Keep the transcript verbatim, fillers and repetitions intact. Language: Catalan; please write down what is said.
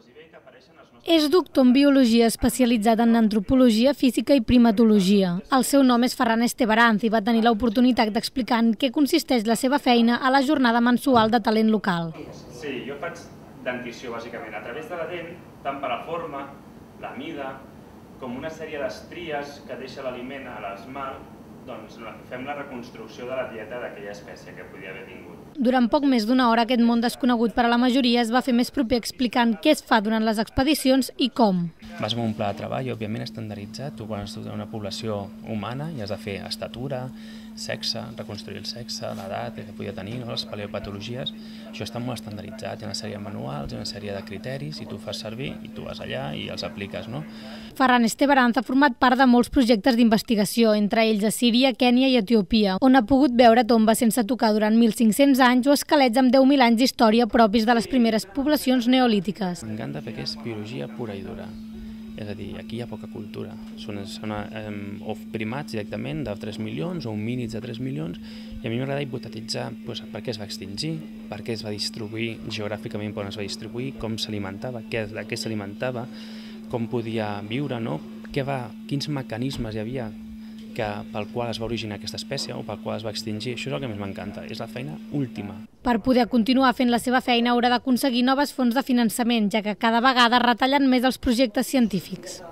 És doctor en biologia especialitzat en antropologia, física i primatologia. El seu nom és Ferran Estebaranz i va tenir l'oportunitat d'explicar en què consisteix la seva feina a la jornada mensual de talent local. Sí, jo faig dentició, bàsicament, a través de la dent, tant per la forma, la mida, com una sèrie d'estries que deixa l'aliment a l'esmalt, doncs fem la reconstrucció de la dieta d'aquella espècie que podia haver tingut. Durant poc més d'una hora, aquest món desconegut per a la majoria es va fer més proper explicant què es fa durant les expedicions i com. Vas amb un pla de treball, òbviament estandarditzat. Tu quan estàs en una població humana i has de fer estatura, sexe, reconstruir el sexe, l'edat que podia tenir, no? Les paleopatologies. Això està molt estandarditzat. Hi ha una sèrie de manuals, hi ha una sèrie de criteris i tu fas servir i tu vas allà i els apliques, no? Ferran Estebaranz ha format part de molts projectes d'investigació, entre ells a Síria, Kènia i Etiòpia, on ha pogut veure tombes sense tocar durant mil cinc-cents anys o esquelets amb deu mil anys d'història propis de les primeres poblacions neolítiques. M'encanta perquè és biologia pura i dura. És a dir, aquí hi ha poca cultura. Són, són eh, o primats directament de tres milions o homínids de tres milions i a mi m'agrada hipotetitzar doncs, per què es va extingir, per què es va distribuir geogràficament, per on es va distribuir, com s'alimentava, què, de què s'alimentava, com podia viure, no? Què va, quins mecanismes hi havia que, pel qual es va originar aquesta espècie o pel qual es va extingir. Això és el que més m'encanta, és la feina última. Per poder continuar fent la seva feina haurà d'aconseguir noves fonts de finançament, ja que cada vegada retallen més els projectes científics.